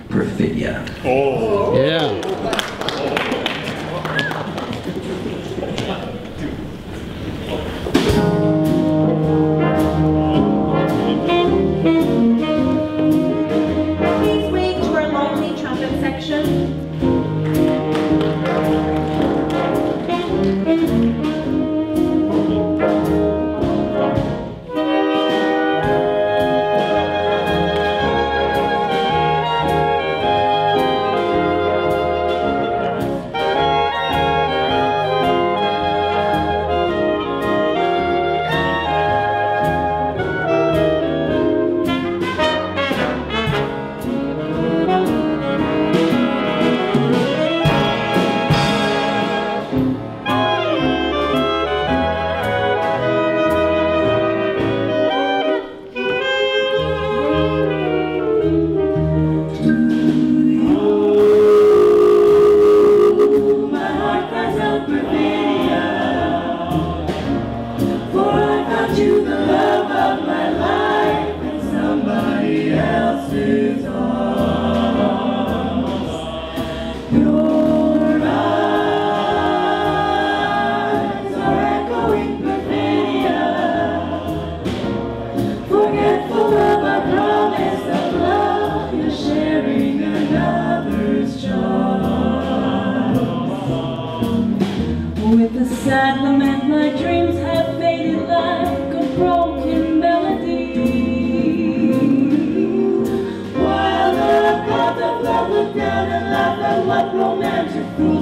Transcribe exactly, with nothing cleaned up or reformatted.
Perfidia. Oh. Yeah. Please wait to our lonely trumpet section. With a sad lament, my dreams have faded like a broken melody. While the gods of love look down and laugh at what romantic fools